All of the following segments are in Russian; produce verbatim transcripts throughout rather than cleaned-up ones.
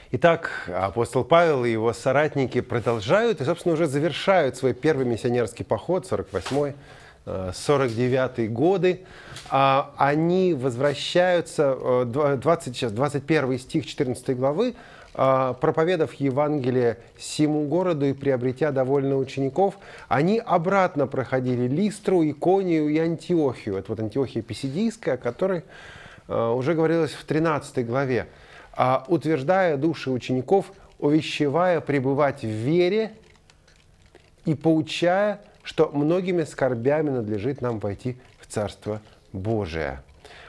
Итак, апостол Павел и его соратники продолжают и, собственно, уже завершают свой первый миссионерский поход, сорок восьмой сорок девятый годы. Они возвращаются, двадцать, сейчас, двадцать первый стих четырнадцатой главы, проповедав Евангелие сему городу и приобретя довольно учеников, они обратно проходили Листру, Иконию и Антиохию. Это вот Антиохия Писидийская, о которой уже говорилось в тринадцатой главе. Утверждая души учеников, увещевая пребывать в вере и поучая, что многими скорбями надлежит нам войти в Царство Божие.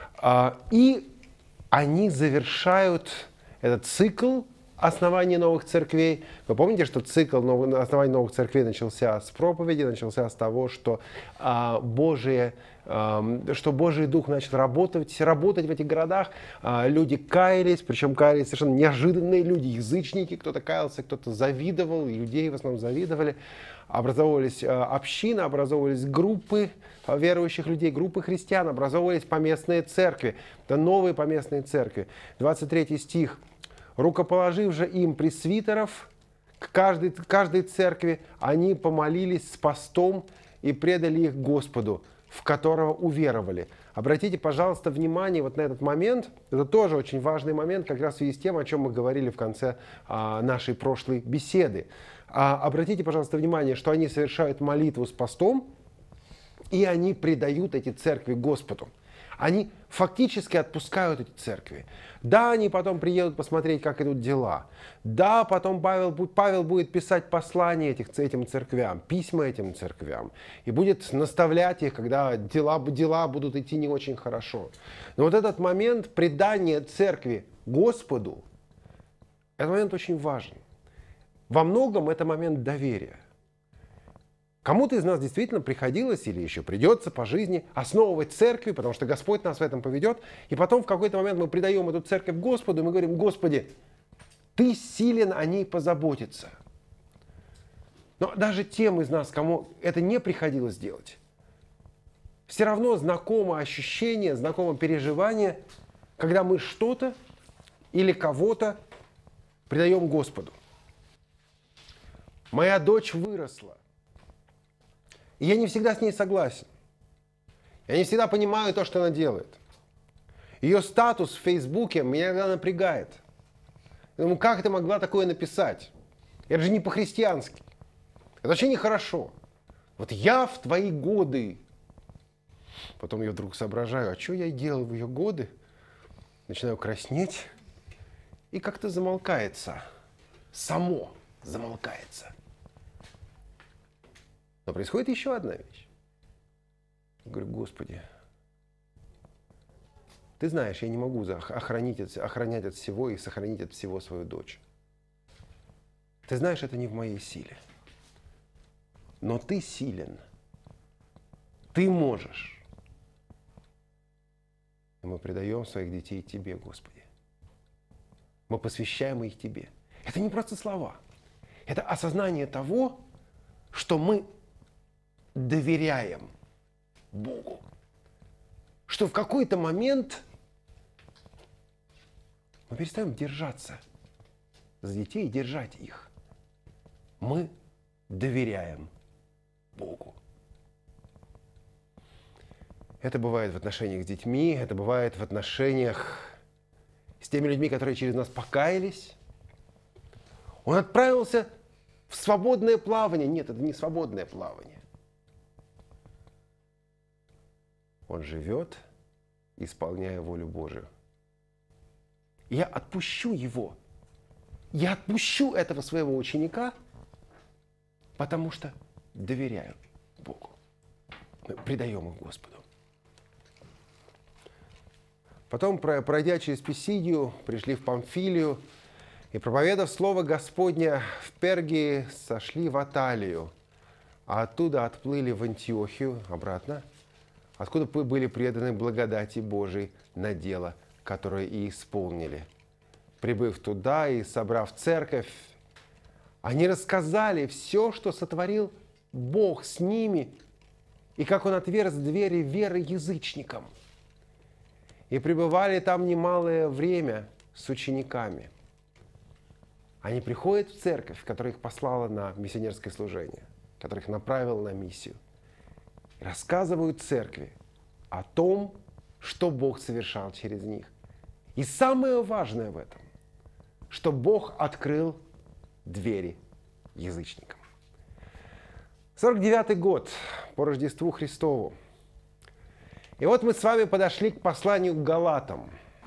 И они завершают этот цикл основания новых церквей. Вы помните, что цикл основания новых церквей начался с проповеди, начался с того, что, а, Божие, а, что Божий Дух начал работать, работать в этих городах. А, люди каялись, причем каялись совершенно неожиданные люди, язычники. Кто-то каялся, кто-то завидовал, иудеи в основном завидовали. Образовывались а, общины, образовывались группы верующих людей, группы христиан, образовывались поместные церкви. Это новые поместные церкви. двадцать третий стих. «Рукоположив же им пресвитеров к каждой, каждой церкви, они помолились с постом и предали их Господу, в которого уверовали». Обратите, пожалуйста, внимание вот на этот момент. Это тоже очень важный момент, как раз в связи с тем, о чем мы говорили в конце а, нашей прошлой беседы. А, обратите, пожалуйста, внимание, что они совершают молитву с постом, и они предают эти церкви Господу. Они фактически отпускают эти церкви. Да, они потом приедут посмотреть, как идут дела. Да, потом Павел, Павел будет писать послания этих, этим церквям, письма этим церквям. И будет наставлять их, когда дела, дела будут идти не очень хорошо. Но вот этот момент предания церкви Господу, этот момент очень важен. Во многом это момент доверия. Кому-то из нас действительно приходилось или еще придется по жизни основывать церкви, потому что Господь нас в этом поведет. И потом в какой-то момент мы предаем эту церковь Господу, и мы говорим: Господи, Ты силен о ней позаботиться. Но даже тем из нас, кому это не приходилось делать, все равно знакомо ощущение, знакомо переживание, когда мы что-то или кого-то предаем Господу. Моя дочь выросла. И я не всегда с ней согласен. Я не всегда понимаю то, что она делает. Ее статус в Фейсбуке меня иногда напрягает. Я думаю, как ты могла такое написать? Это же не по-христиански. Это вообще нехорошо. Вот я в твои годы. Потом я вдруг соображаю, а что я делал в ее годы? Начинаю краснеть. И как-то замолкается. Само замолкается. Но происходит еще одна вещь. Я говорю: Господи, Ты знаешь, я не могу охранить, охранять от всего и сохранить от всего свою дочь. Ты знаешь, это не в моей силе. Но Ты силен. Ты можешь. И мы предаем своих детей Тебе, Господи. Мы посвящаем их Тебе. Это не просто слова. Это осознание того, что мы доверяем Богу. Что в какой-то момент мы перестаем держаться за детей и держать их. Мы доверяем Богу. Это бывает в отношениях с детьми, это бывает в отношениях с теми людьми, которые через нас покаялись. Он отправился в свободное плавание. Нет, это не свободное плавание. Он живет, исполняя волю Божию. Я отпущу его. Я отпущу этого своего ученика, потому что доверяю Богу. Мы предаем их Господу. Потом, пройдя через Писидию, пришли в Памфилию, и, проповедав слово Господня в Пергии, сошли в Аталию, а оттуда отплыли в Антиохию обратно, откуда были преданы благодати Божией на дело, которое и исполнили. Прибыв туда и собрав церковь, они рассказали все, что сотворил Бог с ними, и как Он отверз двери веры язычникам. И пребывали там немалое время с учениками. Они приходят в церковь, которая их послала на миссионерское служение, которая их направила на миссию, и рассказывают церкви о том, что Бог совершал через них. И самое важное в этом, что Бог открыл двери язычникам. сорок девятый год по Рождеству Христову. И вот мы с вами подошли к посланию к Галатам.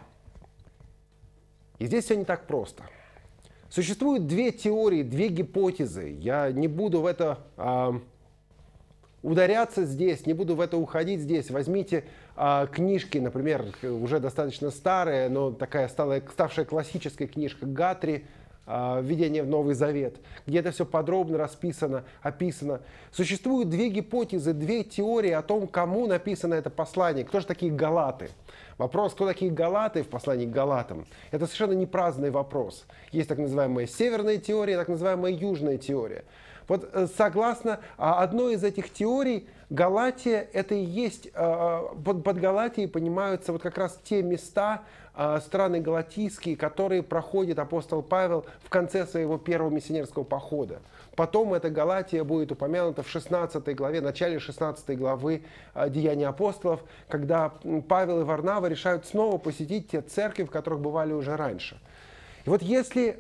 И здесь все не так просто. Существуют две теории, две гипотезы. Я не буду в это а, ударяться здесь, не буду в это уходить здесь. Возьмите а, книжки, например, уже достаточно старые, но такая стала, ставшая классической книжка Гатри «Введение в Новый Завет», где это все подробно расписано, описано. Существуют две гипотезы, две теории о том, кому написано это послание, кто же такие галаты. Вопрос, кто такие галаты в послании к Галатам, это совершенно не праздный вопрос. Есть так называемая северная теория, так называемая южная теория. Вот согласно одной из этих теорий, Галатия это и есть, под, под Галатией понимаются вот как раз те места, страны галатийские, которые проходит апостол Павел в конце своего первого миссионерского похода. Потом эта Галатия будет упомянута в шестнадцатой главе, начале шестнадцатой главы Деяний апостолов, когда Павел и Варнава решают снова посетить те церкви, в которых бывали уже раньше. И вот если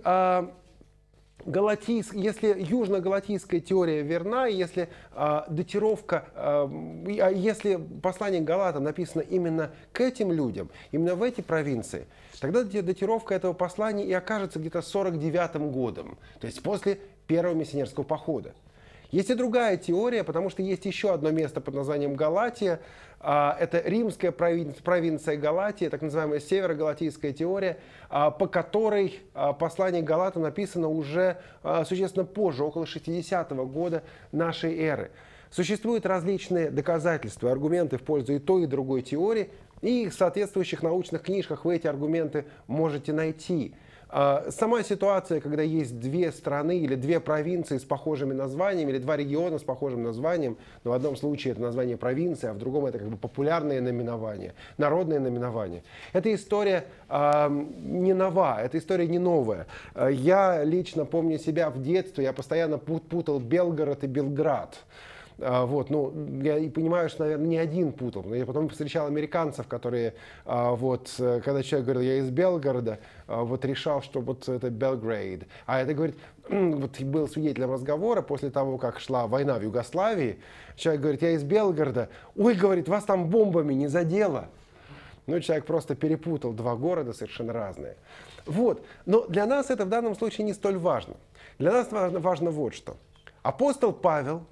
Галатийск, если южно-галатийская теория верна, если э, датировка, э, если послание к Галатам написано именно к этим людям, именно в эти провинции, тогда датировка этого послания и окажется где-то сорок девятым годом, то есть после первого миссионерского похода. Есть и другая теория, потому что есть еще одно место под названием Галатия. Это римская провинция Галатия, так называемая северо-галатийская теория, по которой послание к Галатам написано уже существенно позже, около шестидесятого года нашей эры. Существуют различные доказательства, аргументы в пользу и той, и другой теории, и в соответствующих научных книжках вы эти аргументы можете найти. Сама ситуация, когда есть две страны или две провинции с похожими названиями, или два региона с похожим названием, но в одном случае это название провинции, а в другом это как бы популярное наименование, народное наименование. Эта история э, не нова, эта история не новая. Я лично помню себя в детстве, я постоянно путал Белгород и Белград. Вот, ну, я и понимаю, что, наверное, не один путал. Но я потом встречал американцев, которые, вот, когда человек говорил, я из Белгорода, вот решал, что вот это Белгрейд. А это, говорит, вот был свидетелем разговора после того, как шла война в Югославии. Человек говорит, я из Белгорода. Ой, говорит, вас там бомбами не задело. Ну, человек просто перепутал два города совершенно разные. Вот. Но для нас это в данном случае не столь важно. Для нас важно, важно вот что. Апостол Павел,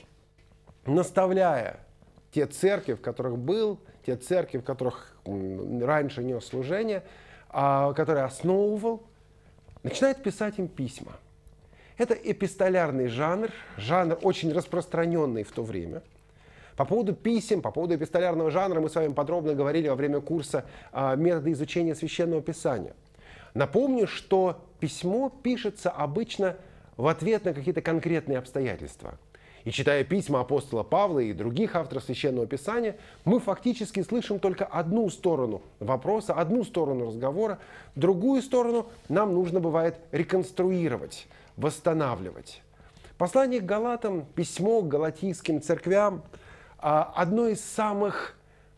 наставляя те церкви, в которых был, те церкви, в которых раньше нес служение, которые основывал, начинает писать им письма. Это эпистолярный жанр, жанр очень распространенный в то время. По поводу писем, по поводу эпистолярного жанра мы с вами подробно говорили во время курса «Методы изучения Священного Писания». Напомню, что письмо пишется обычно в ответ на какие-то конкретные обстоятельства. И читая письма апостола Павла и других авторов Священного Писания, мы фактически слышим только одну сторону вопроса, одну сторону разговора, другую сторону нам нужно бывает реконструировать, восстанавливать. Послание к Галатам, письмо к галатийским церквям – одно из самых,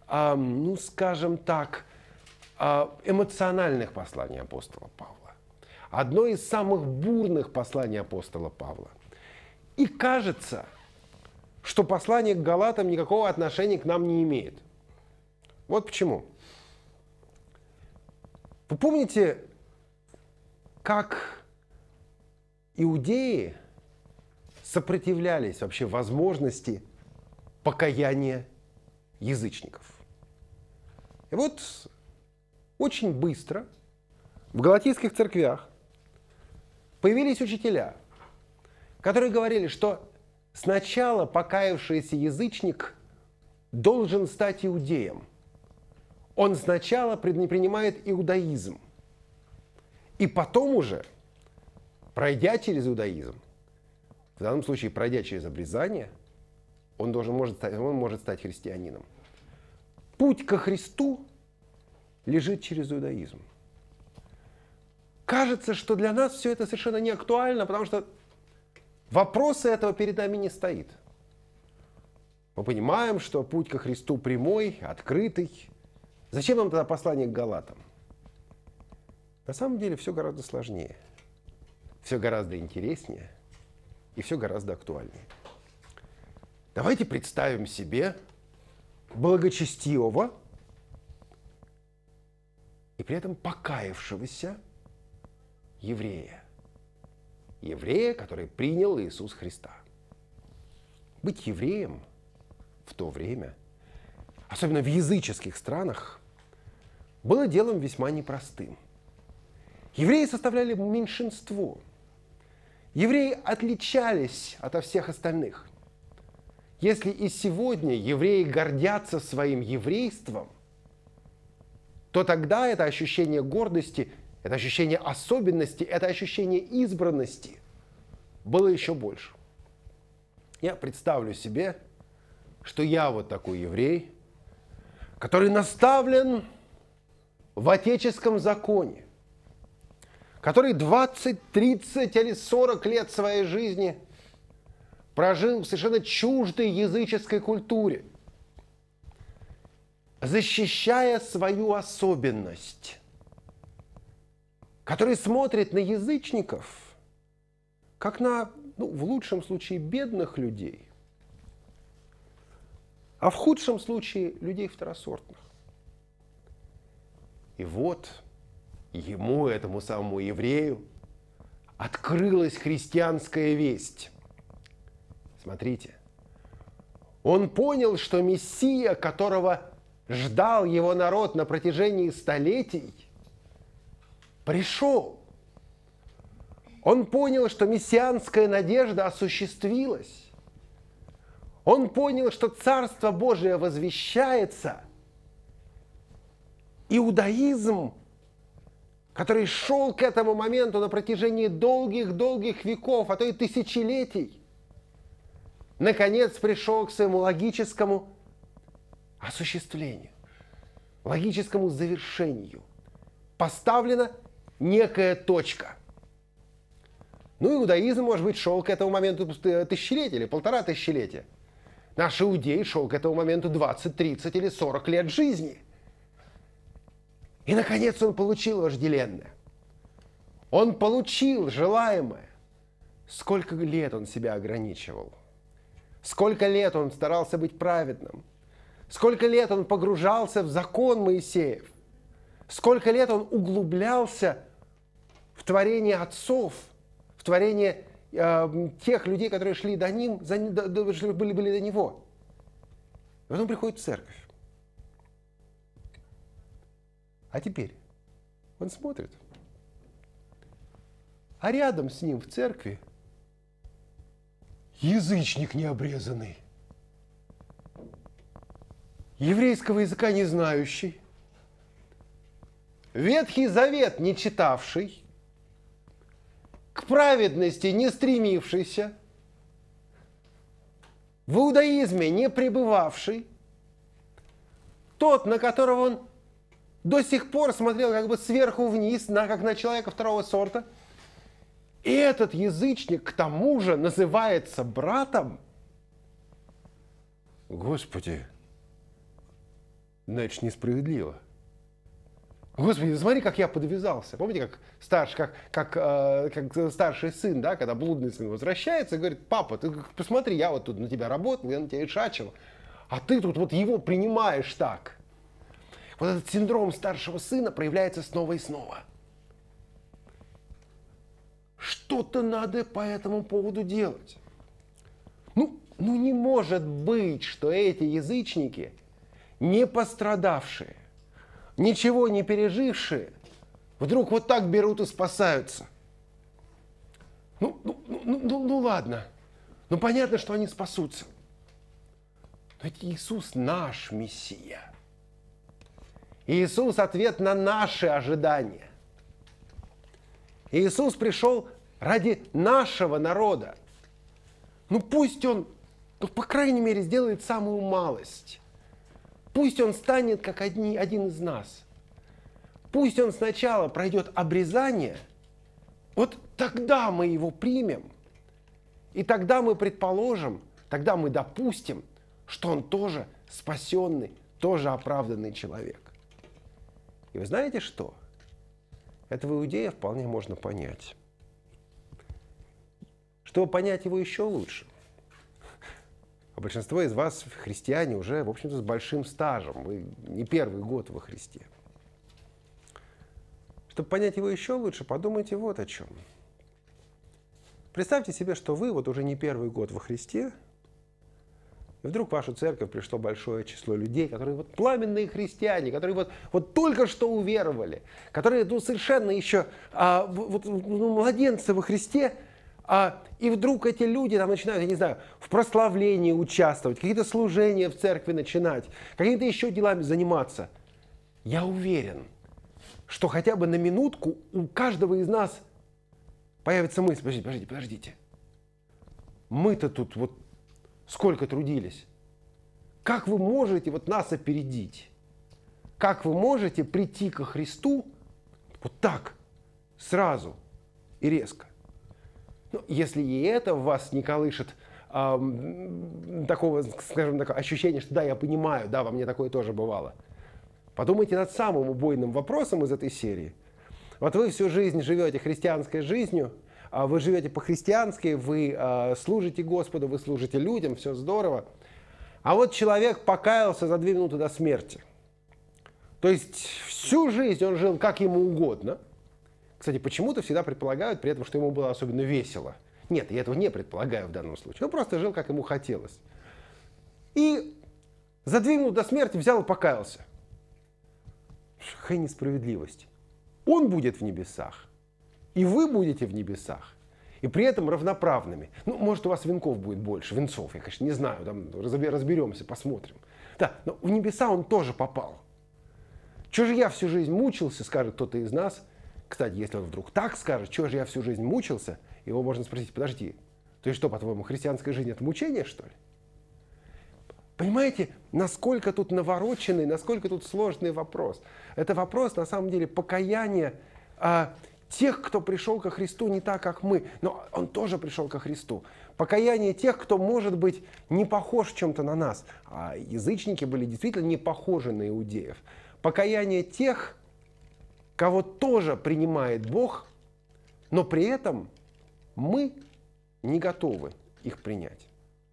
ну скажем так, эмоциональных посланий апостола Павла. Одно из самых бурных посланий апостола Павла. И кажется, что послание к Галатам никакого отношения к нам не имеет. Вот почему. Вы помните, как иудеи сопротивлялись вообще возможности покаяния язычников? И вот очень быстро в галатийских церквях появились учителя, которые говорили, что сначала покаявшийся язычник должен стать иудеем. Он сначала принимает иудаизм. И потом уже, пройдя через иудаизм, в данном случае пройдя через обрезание, он, должен, может, стать, он может стать христианином. Путь ко Христу лежит через иудаизм. кажется, что для нас все это совершенно не актуально, потому что вопроса этого перед нами не стоит. Мы понимаем, что путь ко Христу прямой, открытый. Зачем нам тогда послание к Галатам? На самом деле все гораздо сложнее, все гораздо интереснее и все гораздо актуальнее. Давайте представим себе благочестивого и при этом покаявшегося еврея. Еврея, который принял Иисуса Христа. Быть евреем в то время, особенно в языческих странах, было делом весьма непростым. Евреи составляли меньшинство. Евреи отличались ото всех остальных. Если и сегодня евреи гордятся своим еврейством, то тогда это ощущение гордости, это ощущение особенности, это ощущение избранности было еще больше. Я представлю себе, что я вот такой еврей, который наставлен в отеческом законе, который двадцать, тридцать или сорок лет своей жизни прожил в совершенно чуждой языческой культуре, защищая свою особенность, который смотрит на язычников как на, ну, в лучшем случае, бедных людей, а в худшем случае людей второсортных. И вот ему, этому самому еврею, открылась христианская весть. Смотрите, он понял, что Мессия, которого ждал его народ на протяжении столетий, пришел. Он понял, что мессианская надежда осуществилась. Он понял, что Царство Божие возвещается. Иудаизм, который шел к этому моменту на протяжении долгих-долгих веков, а то и тысячелетий, наконец пришел к своему логическому осуществлению, логическому завершению. Поставлена некая точка. Ну, иудаизм, может быть, шел к этому моменту тысячелетия или полтора тысячелетия. Наш иудей шел к этому моменту двадцать, тридцать или сорок лет жизни. И, наконец, он получил вожделенное. Он получил желаемое. Сколько лет он себя ограничивал. Сколько лет он старался быть праведным. Сколько лет он погружался в закон Моисеев. Сколько лет он углублялся в творение отцов, в творение э, тех людей, которые шли до ним, за, до, до, были, были до него. И потом приходит в церковь. А теперь он смотрит, а рядом с ним в церкви язычник необрезанный, еврейского языка не знающий, Ветхий Завет не читавший, к праведности не стремившийся, в иудаизме не пребывавший, тот, на которого он до сих пор смотрел как бы сверху вниз, на, как на человека второго сорта. И этот язычник к тому же называется братом. Господи, значит, несправедливо. Господи, смотри, как я подвязался. Помните, как старший, как, как, э, как старший сын, да, когда блудный сын возвращается и говорит: папа, ты посмотри, я вот тут на тебя работал, я на тебя ишачил, а ты тут вот его принимаешь так. Вот этот синдром старшего сына проявляется снова и снова. Что-то надо по этому поводу делать. Ну, ну не может быть, что эти язычники, не пострадавшие, ничего не пережившие, вдруг вот так берут и спасаются. Ну, ну, ну, ну, ну ладно, ну понятно, что они спасутся. Но ведь Иисус наш Мессия. Иисус – ответ на наши ожидания. Иисус пришел ради нашего народа. Ну пусть Он, ну, по крайней мере, сделает самую малость. Пусть Он станет как одни, один из нас. Пусть Он сначала пройдет обрезание, вот тогда мы его примем, и тогда мы предположим, тогда мы допустим, что он тоже спасенный, тоже оправданный человек. И вы знаете что? Этого иудея вполне можно понять. Чтобы понять его еще лучше, а большинство из вас христиане уже, в общем-то, с большим стажем. Вы не первый год во Христе. Чтобы понять его еще лучше, подумайте вот о чем. Представьте себе, что вы вот уже не первый год во Христе, и вдруг в вашу церковь пришло большое число людей, которые вот пламенные христиане, которые вот, вот только что уверовали, которые ну, совершенно еще а, вот, ну, младенцы во Христе, а, и вдруг эти люди там начинают, я не знаю, в прославлении участвовать, какие-то служения в церкви начинать, какими-то еще делами заниматься. Я уверен, что хотя бы на минутку у каждого из нас появится мысль: подождите, подождите, подождите. Мы-то тут вот сколько трудились. Как вы можете вот нас опередить? Как вы можете прийти ко Христу вот так, сразу и резко? Ну, если и это в вас не колышет э, такого, скажем так, ощущения, что да, я понимаю, да, во мне такое тоже бывало. Подумайте над самым убойным вопросом из этой серии. Вот вы всю жизнь живете христианской жизнью, вы живете по-христиански, вы э, служите Господу, вы служите людям, все здорово. А вот человек покаялся за две минуты до смерти. То есть всю жизнь он жил как ему угодно. Кстати, почему-то всегда предполагают при этом, что ему было особенно весело. Нет, я этого не предполагаю в данном случае. Он просто жил, как ему хотелось. И за две минуты до смерти взял и покаялся. Какая несправедливость. Он будет в небесах. И вы будете в небесах, и при этом равноправными. Ну, может, у вас венков будет больше, венцов, я, конечно, не знаю, там разберемся, посмотрим. Да, но в небеса он тоже попал. Чего же я всю жизнь мучился, скажет кто-то из нас. Кстати, если он вдруг так скажет, чего же я всю жизнь мучился, его можно спросить: подожди, то есть что, по-твоему, христианская жизнь — это мучение, что ли? Понимаете, насколько тут навороченный, насколько тут сложный вопрос. Это вопрос, на самом деле, покаяния а, тех, кто пришел ко Христу не так, как мы, но он тоже пришел ко Христу. Покаяние тех, кто, может быть, не похож в чем-то на нас. А язычники были действительно не похожи на иудеев. Покаяние тех, кого тоже принимает Бог, но при этом мы не готовы их принять.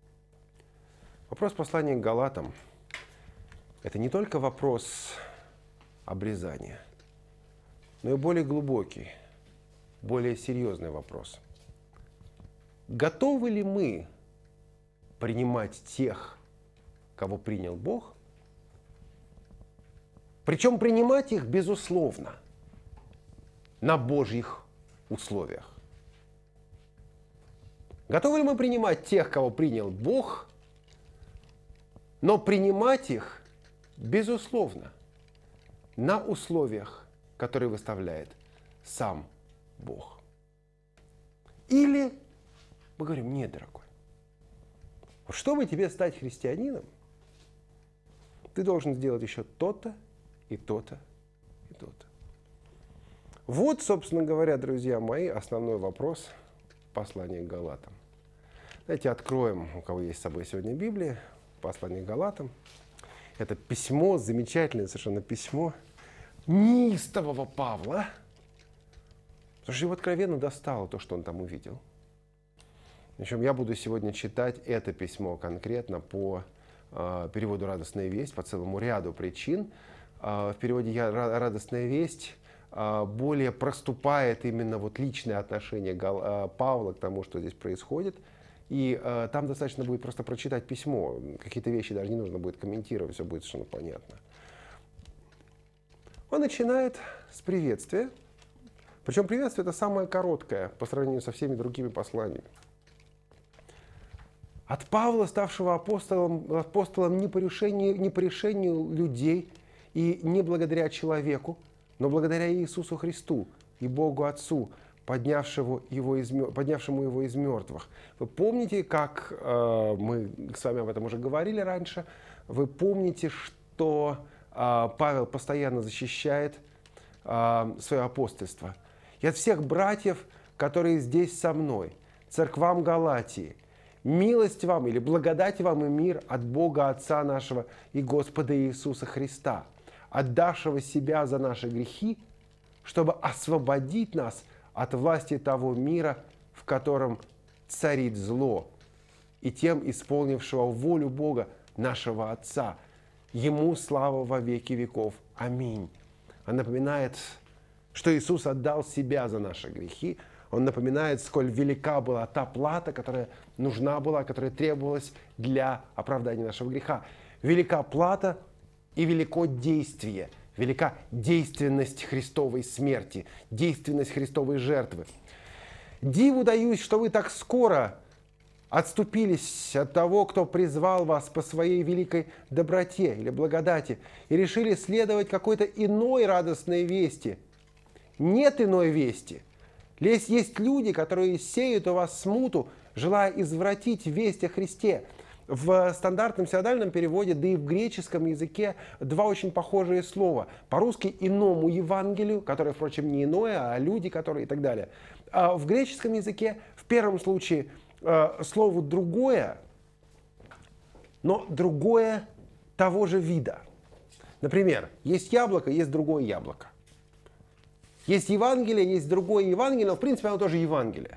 Вопрос послания к Галатам – это не только вопрос обрезания, но и более глубокий, более серьезный вопрос. Готовы ли мы принимать тех, кого принял Бог? Причем принимать их, безусловно, на Божьих условиях. Готовы ли мы принимать тех, кого принял Бог, но принимать их, безусловно, на условиях, которые выставляет сам Бог? Или мы говорим: нет, дорогой, чтобы тебе стать христианином, ты должен сделать еще то-то, и то-то, и то-то. Вот, собственно говоря, друзья мои, основной вопрос послания к Галатам. Давайте откроем, у кого есть с собой сегодня Библия, послание к Галатам. Это письмо, замечательное совершенно письмо неистового Павла. Потому что его откровенно достало то, что он там увидел. Причем я буду сегодня читать это письмо конкретно по э, переводу «Радостная весть», по целому ряду причин. Э, в переводе я, «Радостная весть» э, более проступает именно вот личное отношение Гал, э, Павла к тому, что здесь происходит. И э, там достаточно будет просто прочитать письмо. Какие-то вещи даже не нужно будет комментировать, все будет совершенно понятно. Он начинает с приветствия. Причем приветствие — это самое короткое по сравнению со всеми другими посланиями. От Павла, ставшего апостолом, апостолом не по решению, не по решению людей и не благодаря человеку, но благодаря Иисусу Христу и Богу Отцу, поднявшему его из, поднявшему его из мертвых. Вы помните, как э, мы с вами об этом уже говорили раньше, вы помните, что э, Павел постоянно защищает э, свое апостольство. И от всех братьев, которые здесь со мной, церквам Галатии, милость вам или благодать вам и мир от Бога Отца нашего и Господа Иисуса Христа, отдавшего себя за наши грехи, чтобы освободить нас от власти того мира, в котором царит зло, и тем исполнившего волю Бога, нашего Отца. Ему слава во веки веков. Аминь. Он напоминает, что Иисус отдал себя за наши грехи. Он напоминает, сколь велика была та плата, которая нужна была, которая требовалась для оправдания нашего греха. Велика плата и велико действие. Велика действенность Христовой смерти, действенность Христовой жертвы. Диву даюсь, что вы так скоро отступились от того, кто призвал вас по своей великой доброте или благодати, и решили следовать какой-то иной радостной вести. Нет иной вести. Лишь есть люди, которые сеют у вас смуту, желая извратить весть о Христе. В стандартном синодальном переводе, да и в греческом языке два очень похожие слова. По-русски иному Евангелию, которое, впрочем, не иное, а люди, которые и так далее. А в греческом языке в первом случае э, слово другое, но другое того же вида. Например, есть яблоко, есть другое яблоко. Есть Евангелие, есть другое Евангелие, но в принципе оно тоже Евангелие.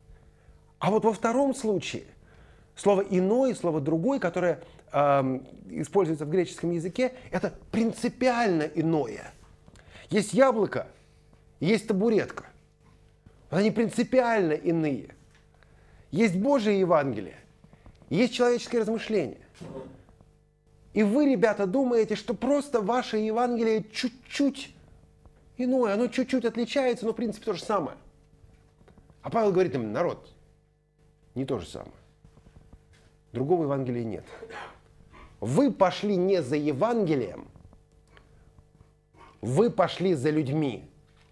А вот во втором случае слово «иной», слово «другой», которое э, используется в греческом языке, это принципиально иное. Есть яблоко, есть табуретка. Они принципиально иные. Есть Божие Евангелие, есть человеческое размышление. И вы, ребята, думаете, что просто ваше Евангелие чуть-чуть иное, оно чуть-чуть отличается, но в принципе то же самое. А Павел говорит им: народ, не то же самое. Другого Евангелия нет. Вы пошли не за Евангелием, вы пошли за людьми.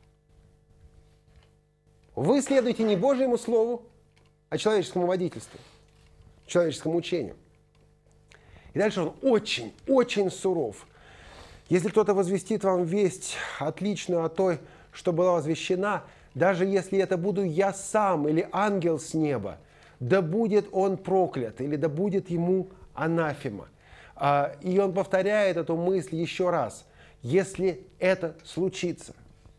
Вы следуете не Божьему Слову, а человеческому водительству, человеческому учению. И дальше он очень, очень суров. Если кто-то возвестит вам весть отличную от той, что была возвещена, даже если это буду я сам или ангел с неба, да будет он проклят, или да будет ему анафема. И он повторяет эту мысль еще раз. Если это случится,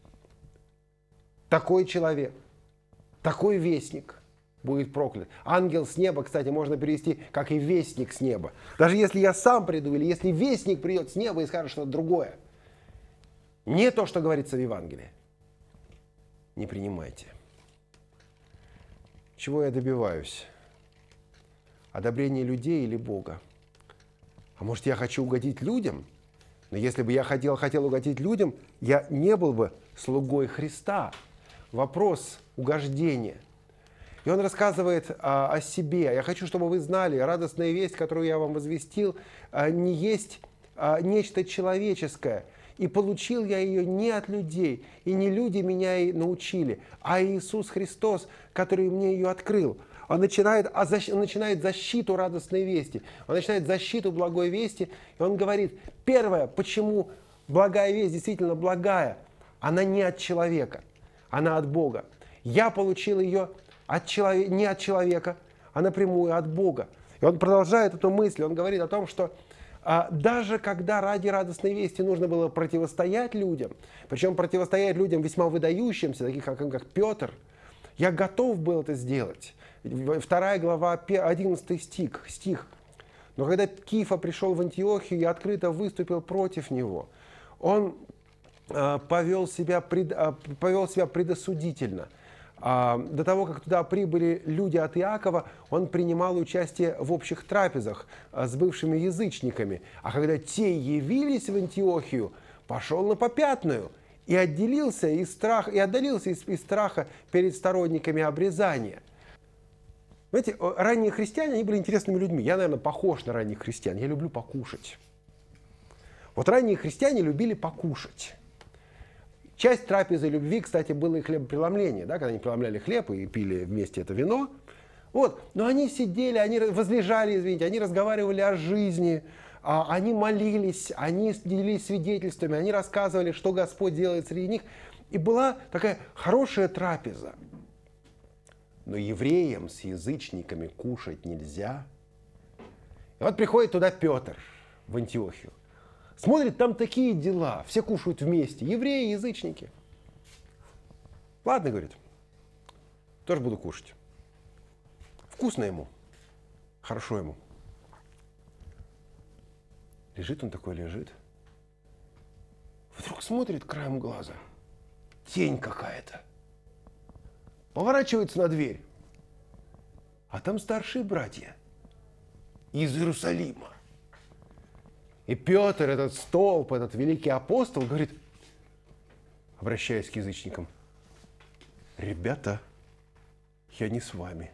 такой человек, такой вестник будет проклят. Ангел с неба, кстати, можно перевести как и вестник с неба. Даже если я сам приду, или если вестник придет с неба и скажет что-то другое, не то, что говорится в Евангелии, не принимайте. Чего я добиваюсь? Одобрение людей или Бога? А может, я хочу угодить людям? Но если бы я хотел, хотел угодить людям, я не был бы слугой Христа. Вопрос угождения. И он рассказывает а, о себе. Я хочу, чтобы вы знали, радостная весть, которую я вам возвестил, а, не есть а, нечто человеческое. И получил я ее не от людей, и не люди меня и научили, а Иисус Христос, который мне ее открыл. Он начинает, он начинает защиту радостной вести, он начинает защиту благой вести, и он говорит, первое, почему благая весть действительно благая, она не от человека, она от Бога. Я получил ее от человек, не от человека, а напрямую от Бога. И он продолжает эту мысль, он говорит о том, что а, даже когда ради радостной вести нужно было противостоять людям, причем противостоять людям весьма выдающимся, таких как, как Петр, я готов был это сделать. Вторая глава, одиннадцатый стих, стих. Но когда Кифа пришел в Антиохию и открыто выступил против него, он а, повел себя, пред, а, повел себя предосудительно. До того, как туда прибыли люди от Иакова, он принимал участие в общих трапезах с бывшими язычниками. А когда те явились в Антиохию, пошел на попятную и отделился из страха, и отдалился из, из страха перед сторонниками обрезания. Знаете, ранние христиане, они были интересными людьми. Я, наверное, похож на ранних христиан. Я люблю покушать. Вот ранние христиане любили покушать. Часть трапезы любви, кстати, было и хлебопреломление, да, когда они преломляли хлеб и пили вместе это вино. Вот. Но они сидели, они возлежали, извините, они разговаривали о жизни, они молились, они делились свидетельствами, они рассказывали, что Господь делает среди них. И была такая хорошая трапеза. но евреям с язычниками кушать нельзя. И вот приходит туда Петр в Антиохию. Смотрит, там такие дела, все кушают вместе, евреи и язычники. Ладно, говорит, тоже буду кушать. Вкусно ему, хорошо ему. Лежит он такой, лежит. Вдруг смотрит краем глаза. Тень какая-то. Поворачивается на дверь. А там старшие братья из Иерусалима. И Петр, этот столб, этот великий апостол, говорит, обращаясь к язычникам, ребята, я не с вами.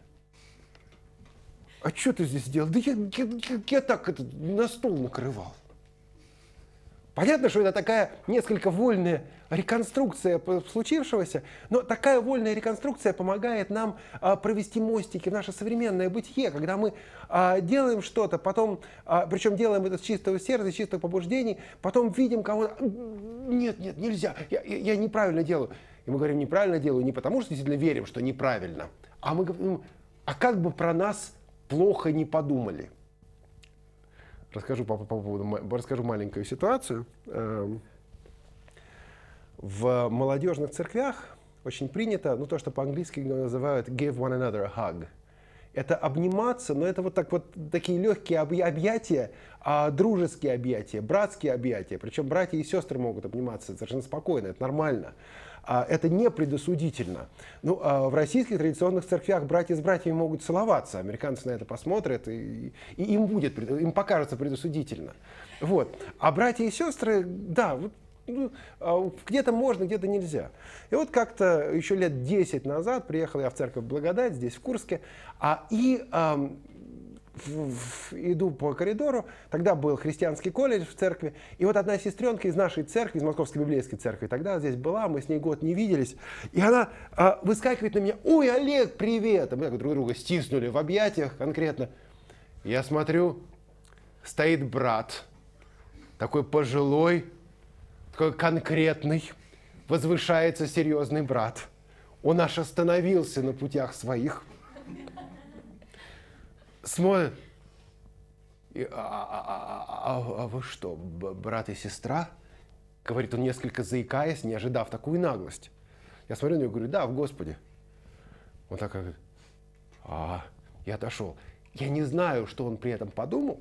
А что ты здесь делал? Да я, я, я так это, на стол накрывал. Понятно, что это такая несколько вольная реконструкция случившегося, но такая вольная реконструкция помогает нам а, провести мостики в наше современное бытие, когда мы а, делаем что-то, потом, а, причем делаем это с чистого сердца, с чистых побуждений, потом видим кого-то, нет, нет, нельзя, я, я, я неправильно делаю. И мы говорим, неправильно делаю не потому, что действительно верим, что неправильно, а мы говорим, а как бы про нас плохо не подумали. Расскажу по, по поводу, расскажу маленькую ситуацию. В молодежных церквях очень принято, ну, то, что по-английски называют give one another a hug. Это обниматься, но это вот так вот такие легкие объятия, а, дружеские объятия, братские объятия. Причем братья и сестры могут обниматься совершенно спокойно, это нормально. А, это не предосудительно. Ну, а в российских традиционных церквях братья с братьями могут целоваться. Американцы на это посмотрят, и, и им будет, им покажется предосудительно. Вот. А братья и сестры, да, вот, ну, где-то можно, где-то нельзя. И вот как-то еще лет десять назад приехал я в церковь Благодать, здесь в Курске, а, и а, в, в, иду по коридору, тогда был христианский колледж в церкви, и вот одна сестренка из нашей церкви, из Московской библейской церкви, тогда здесь была, мы с ней год не виделись, и она а, выскакивает на меня, ой, Олег, привет! А мы так друг друга стиснули в объятиях конкретно. Я смотрю, стоит брат, такой пожилой, такой конкретный, возвышается серьезный брат. Он аж остановился на путях своих. Смотрит. И, а, а, а, а вы что, брат и сестра? Говорит он, несколько заикаясь, не ожидав такую наглость. Я смотрю на него и говорю, да, в Господе. Он так говорит, а, я отошел. Я не знаю, что он при этом подумал.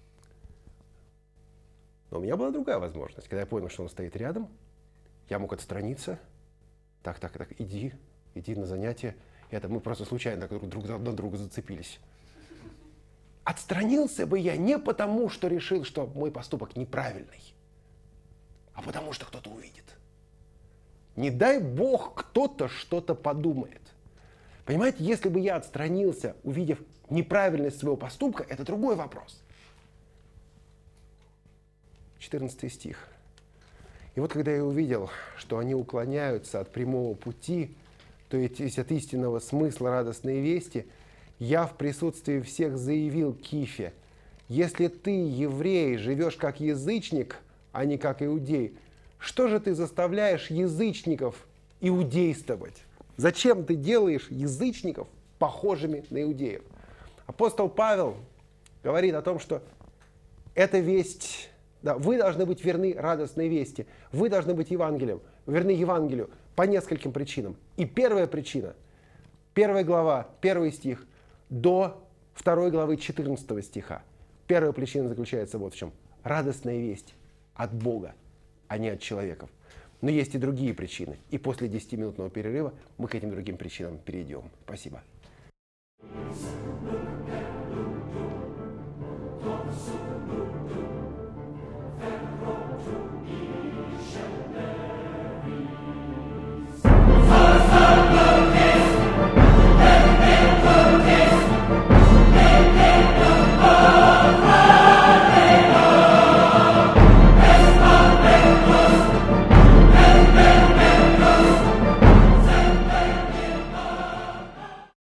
Но у меня была другая возможность. Когда я понял, что он стоит рядом, я мог отстраниться. Так, так, так, иди, иди на занятия. Это мы просто случайно друг, друг на друга зацепились. Отстранился бы я не потому, что решил, что мой поступок неправильный, а потому, что кто-то увидит. Не дай бог, кто-то что-то подумает. Понимаете, если бы я отстранился, увидев неправильность своего поступка, это другой вопрос. четырнадцатый стих. И вот когда я увидел, что они уклоняются от прямого пути, то есть от истинного смысла радостной вести, я в присутствии всех заявил Кифе, если ты, еврей, живешь как язычник, а не как иудей, что же ты заставляешь язычников иудействовать? Зачем ты делаешь язычников похожими на иудеев? Апостол Павел говорит о том, что эта весть... Да, вы должны быть верны радостной вести. Вы должны быть Евангелием, верны Евангелию по нескольким причинам. И первая причина, первая глава, первый стих, до второй главы четырнадцатого стиха. Первая причина заключается вот в чем. Радостная весть от Бога, а не от человеков. Но есть и другие причины. И после десятиминутного перерыва мы к этим другим причинам перейдем. Спасибо.